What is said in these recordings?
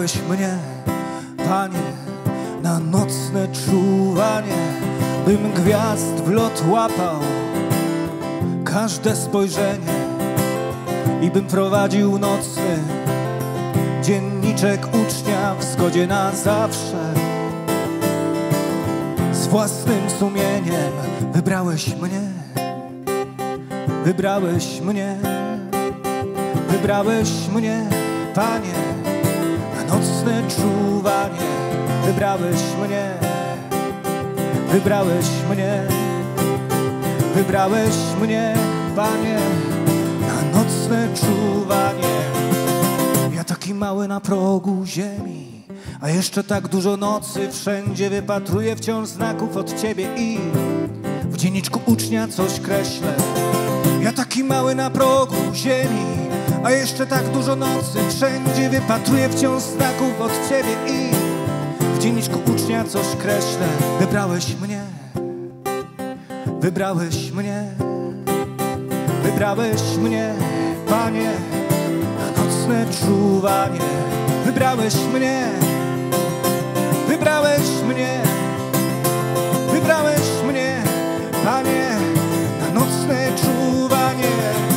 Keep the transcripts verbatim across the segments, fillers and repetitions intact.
Wybrałeś mnie, Panie, na nocne czuwanie, bym gwiazd w lot łapał każde spojrzenie i bym prowadził nocny dzienniczek ucznia w zgodzie na zawsze. Z własnym sumieniem wybrałeś mnie, wybrałeś mnie, wybrałeś mnie, Panie, na nocne czuwanie. Wybrałeś mnie, wybrałeś mnie, wybrałeś mnie, Panie, na nocne czuwanie. Ja taki mały na progu ziemi, a jeszcze tak dużo nocy wszędzie wypatruję wciąż znaków od Ciebie i w dzienniczku ucznia coś kreślę. Ja taki mały na progu ziemi, a jeszcze tak dużo nocy wszędzie wypatruję wciąż znaków od Ciebie i w dzienniczku ucznia coś kreślę. Wybrałeś mnie, wybrałeś mnie, wybrałeś mnie, Panie, na nocne czuwanie. Wybrałeś mnie, wybrałeś mnie, wybrałeś mnie, Panie, na nocne czuwanie.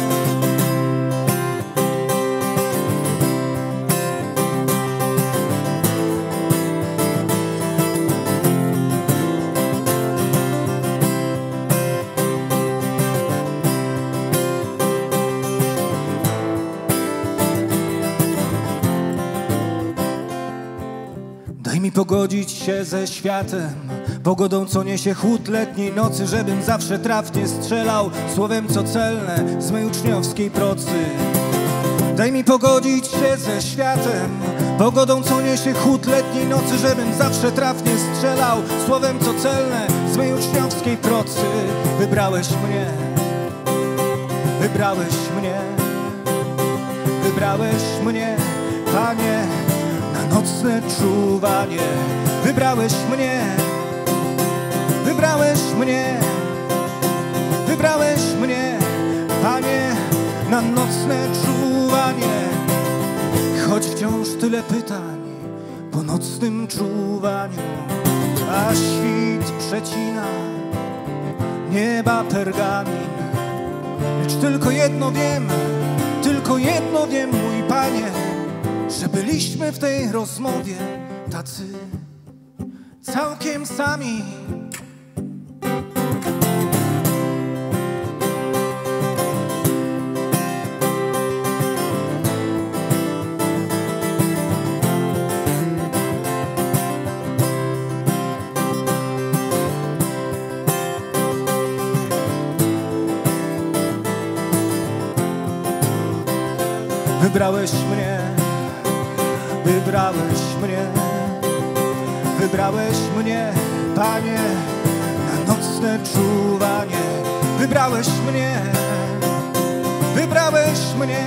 Daj mi pogodzić się ze światem, pogodą, co niesie chłód letniej nocy, żebym zawsze trafnie strzelał słowem, co celne z mej uczniowskiej procy. Daj mi pogodzić się ze światem, pogodą, co niesie chłód letniej nocy, żebym zawsze trafnie strzelał słowem, co celne z mej uczniowskiej procy. Wybrałeś mnie, wybrałeś mnie, wybrałeś mnie, Panie, na nocne czuwanie. Wybrałeś mnie, wybrałeś mnie, wybrałeś mnie, Panie, na nocne czuwanie. Choć wciąż tyle pytań po nocnym czuwaniu, a świt przecina nieba pergamin, lecz tylko jedno wiem, tylko jedno wiem, mój Panie, że byliśmy w tej rozmowie tacy całkiem sami. Wybrałeś mnie, wybrałeś mnie, wybrałeś mnie, Panie, na nocne czuwanie. Wybrałeś mnie, wybrałeś mnie,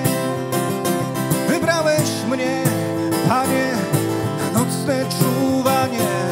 wybrałeś mnie, Panie, na nocne czuwanie.